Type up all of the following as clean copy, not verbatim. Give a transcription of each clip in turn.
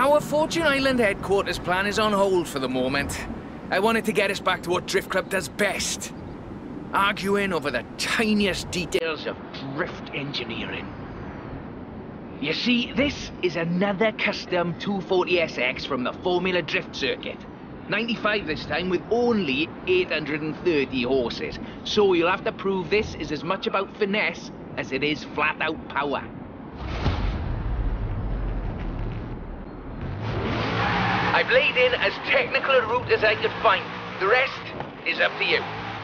Our Fortune Island headquarters plan is on hold for the moment. I wanted to get us back to what Drift Club does best. Arguing over the tiniest details of drift engineering. You see, this is another custom 240sx from the Formula Drift circuit. 95 this time with only 830 horses. So you'll have to prove this is as much about finesse as it is flat-out power. I've laid in as technical a route as I could find. The rest is up to you.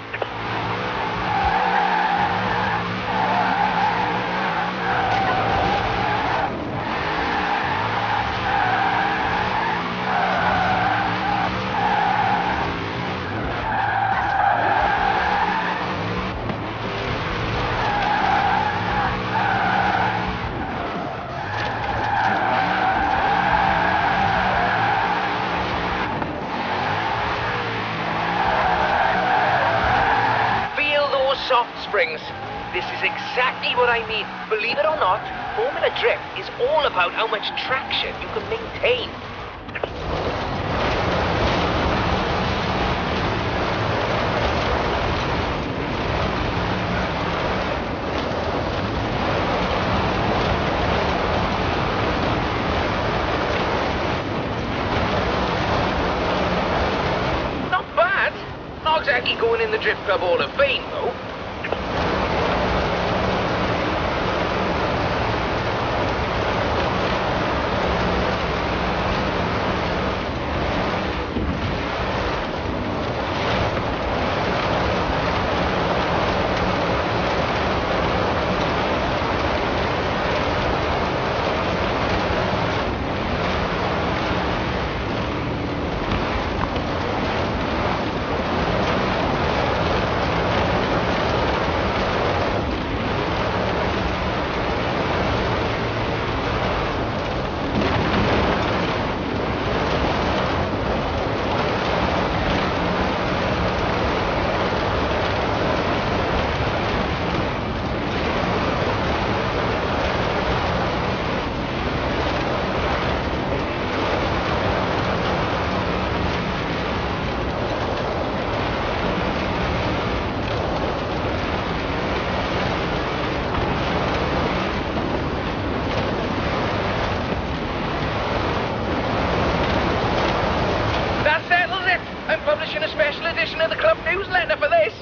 Soft springs. This is exactly what I mean. Believe it or not, Formula Drift is all about how much traction you can maintain. Not bad. Not exactly going in the Drift Club Hall of Fame, though. I'm publishing a special edition of the club newsletter for this.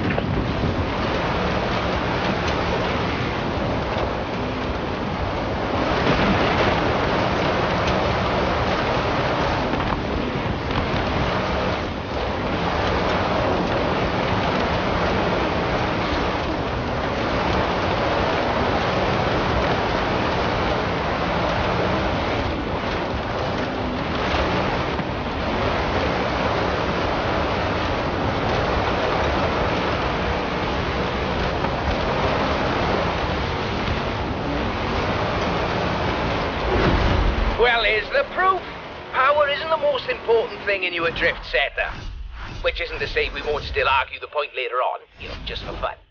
Well, here's the proof. Power isn't the most important thing in your drift setup. Which isn't to say we won't still argue the point later on, just for fun.